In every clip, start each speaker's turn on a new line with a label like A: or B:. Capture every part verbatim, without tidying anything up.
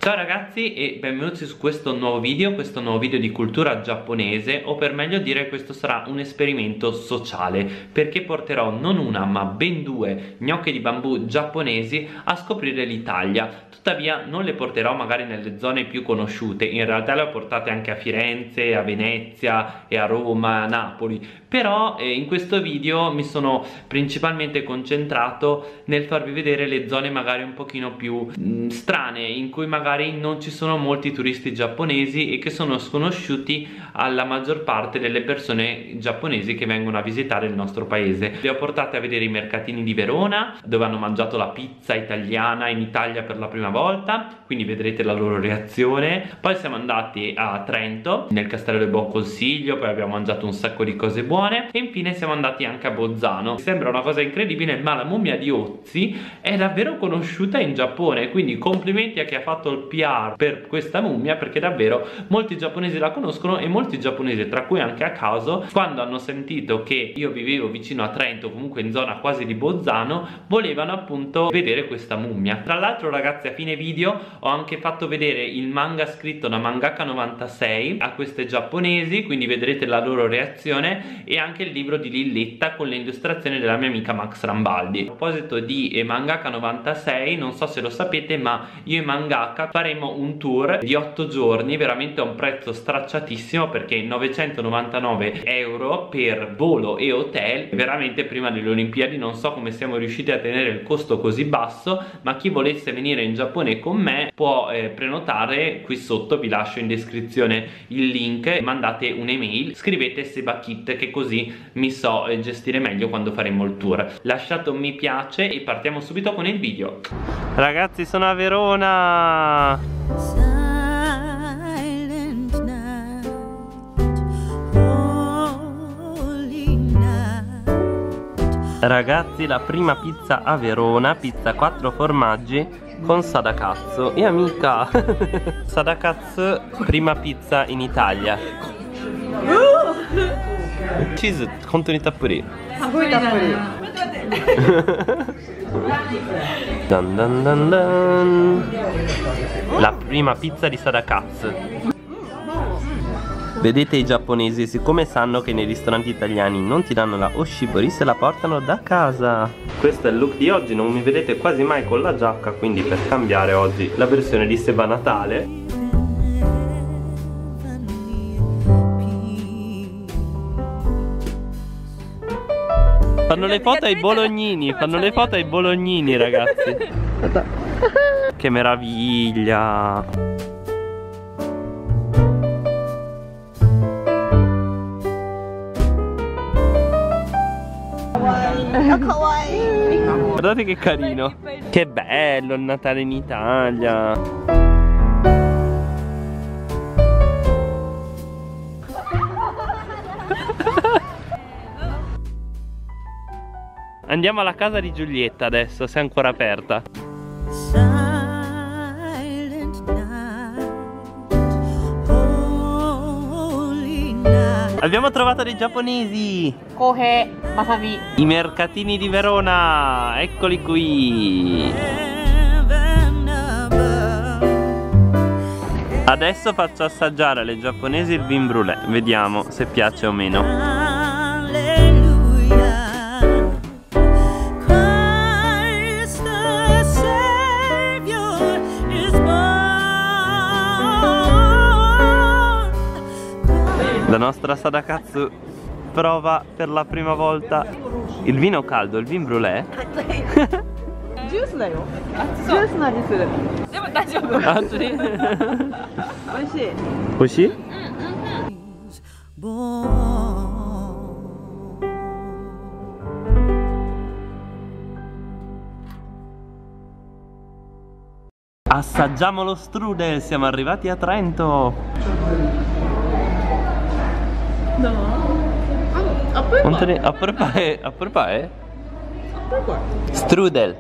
A: Ciao ragazzi e benvenuti su questo nuovo video, questo nuovo video di cultura giapponese, o per meglio dire questo sarà un esperimento sociale, perché porterò non una ma ben due gnocche di bambù giapponesi a scoprire l'Italia. Tuttavia non le porterò magari nelle zone più conosciute, in realtà le ho portate anche a Firenze, a Venezia e a Roma, a Napoli, però eh, in questo video mi sono principalmente concentrato nel farvi vedere le zone magari un pochino più mh, strane, in cui magari non ci sono molti turisti giapponesi e che sono sconosciuti alla maggior parte delle persone giapponesi che vengono a visitare il nostro paese. Le ho portate a vedere i mercatini di Verona, dove hanno mangiato la pizza italiana in Italia per la prima volta, quindi vedrete la loro reazione. Poi siamo andati a Trento, nel Castello del Buon Consiglio, poi abbiamo mangiato un sacco di cose buone e infine siamo andati anche a Bolzano. Sembra una cosa incredibile, ma la mummia di Ozzy è davvero conosciuta in Giappone, quindi complimenti a chi ha fatto il P R per questa mummia, perché davvero molti giapponesi la conoscono e molti giapponesi, tra cui anche a caso, quando hanno sentito che io vivevo vicino a Trento, comunque in zona quasi di Bolzano, volevano appunto vedere questa mummia. Tra l'altro ragazzi, a fine video ho anche fatto vedere il manga scritto da Mangaka novantasei a queste giapponesi, quindi vedrete la loro reazione, e anche il libro di Lilletta con le illustrazioni della mia amica Max Rambaldi. A proposito di Mangaka novantasei, non so se lo sapete, ma io e Mangaka faremo un tour di otto giorni, veramente a un prezzo stracciatissimo, perché novecentonovantanove euro per volo e hotel. Veramente prima delle Olimpiadi non so come siamo riusciti a tenere il costo così basso, ma chi volesse venire in Giappone con me può eh, prenotare qui sotto, vi lascio in descrizione il link, mandate un'email, scrivete Sebakit, che così mi so eh, gestire meglio quando faremo il tour. Lasciate un mi piace e partiamo subito con il video. Ragazzi, sono a Verona.
B: Silent night, holy night.
A: Ragazzi, la prima pizza a Verona, pizza quattro formaggi con Sadakatsu. E amica Sadakatsu, prima pizza in Italia. Cheese, contoni tappuri. Dun dun dun dun. La prima pizza di Sadakatsu. Vedete, i giapponesi, siccome sanno che nei ristoranti italiani non ti danno la oshibori, se la portano da casa. Questo è il look di oggi, non mi vedete quasi mai con la giacca, quindi per cambiare oggi la versione di Seba Natale. Fanno le foto ai bolognini, fanno le foto ai bolognini, ragazzi. Che meraviglia. Guardate che carino. Che bello il Natale in Italia. Andiamo alla casa di Giulietta adesso, se è ancora aperta.
B: Silent night, holy night.
A: Abbiamo trovato dei giapponesi.
C: Kohei Masami.
A: I mercatini di Verona, eccoli qui.
B: Heaven above.
A: Adesso faccio assaggiare alle giapponesi il vin brûlé, vediamo se piace o meno.
B: Hallelujah. Christ the Savior is born.
A: La nostra Sadakatsu prova per la prima volta il vino caldo, il vin brûlé.
C: Juice だよ。ジュースの味する。でも大丈夫。美味しい。
A: 美味しい？ Assaggiamo lo strudel, siamo arrivati a Trento. Apple pie, apple pie? Strudel.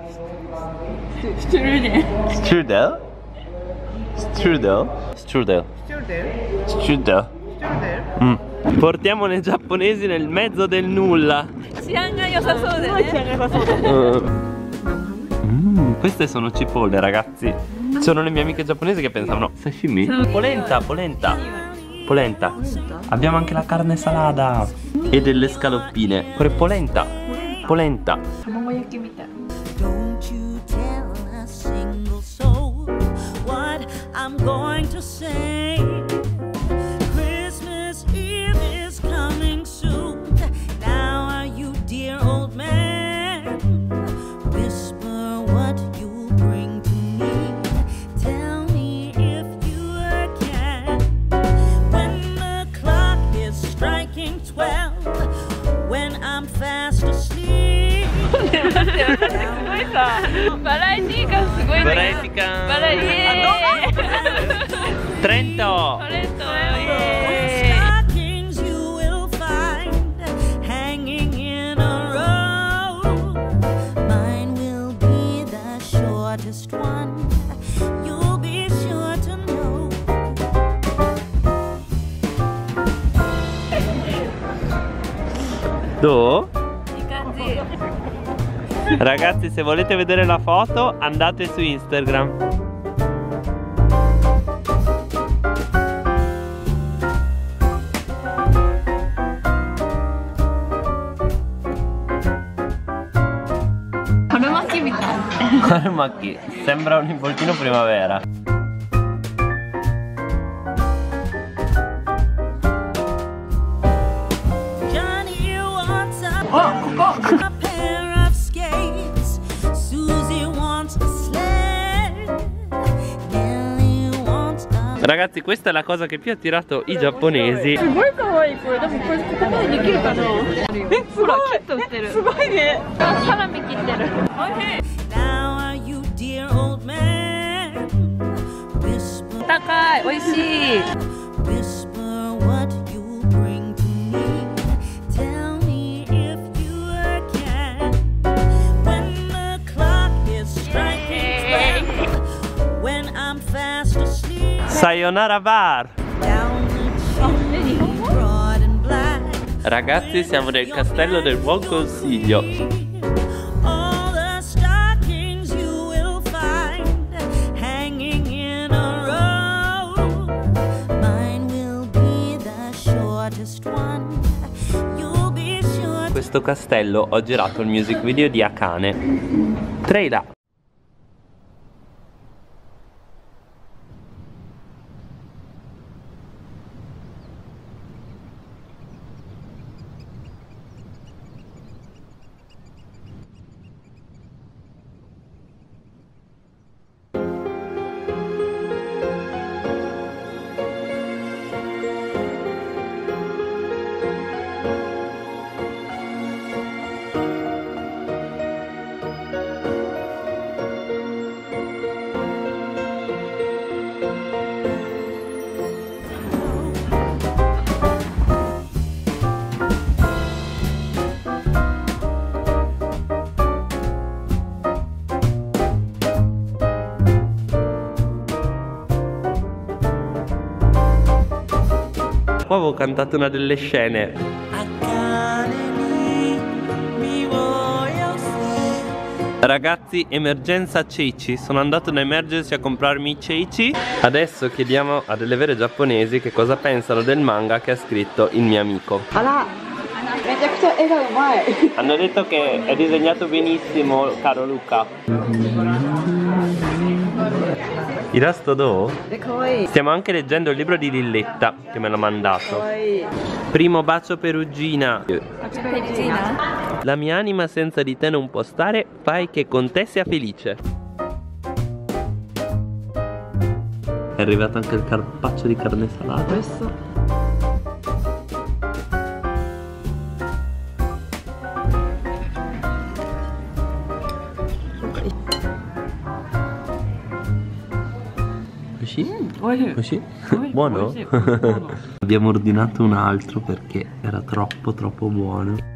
C: Strudel.
A: Strudel? Strudel? Strudel. Strudel. Mm. Portiamo le giapponesi nel mezzo del nulla.
C: Chiangが良さそうでね。
A: Mm. Queste sono cipolle, ragazzi. Sono le mie amiche giapponesi che pensavano sashimi. Polenta, polenta. Polenta. Abbiamo anche la carne salata e delle scaloppine. Pure polenta. Polenta.
B: Don't you tell a single soul what I'm going to say. Christmas Eve is coming soon. Now are you, dear old man? Whisper what you bring to me. Tell me if you can. When the clock is striking twelve, when I'm fast asleep. すごいさ、バラエティー感すごいね。
A: バラエティ感。
B: バラエティー。
A: トレント。
B: トレント。Stockings you will find hanging in a row. Mine will be the shortest one. You'll be sure to know.
A: どう？
B: いい感じ。
A: Ragazzi, se volete vedere la foto andate su Instagram. Harumaki, sembra un involtino primavera.
B: Johnny wants a oh, pair of skates. Susie wants a sled. Nelly wants a...
A: Ragazzi, questa è la cosa che più ha attirato i giapponesi. Now
B: are you, dear old man? Whisper,
C: 高い、美味しい。
B: whisper what you bring to me. Tell me if you can. When the clock is striking twelve, when I'm fast asleep.
A: Sayonara bar.
B: Down the chimney, broad and black.
A: Ragazzi, siamo nel castello del buon consiglio.
B: All the stockings you will find hanging in a row. Mine will be the shortest one. You'll be sure to...
A: Questo castello ho girato il music video di Akane. Trailer. Qua avevo cantato una delle scene. Ragazzi, emergenza ceci. Sono andato in emergency a comprarmi i ceci. Adesso chiediamo a delle vere giapponesi che cosa pensano del manga che ha scritto il mio amico. Hanno detto che è disegnato benissimo, caro Luca. Irasto do? Stiamo anche leggendo il libro di Lilletta che me l'ha mandato. Primo bacio perugina. La mia anima senza di te non può stare, fai che con te sia felice. È arrivato anche il carpaccio di carne salata. Questo. Così? Mm, così? Buono? Abbiamo ordinato un altro perché era troppo troppo buono.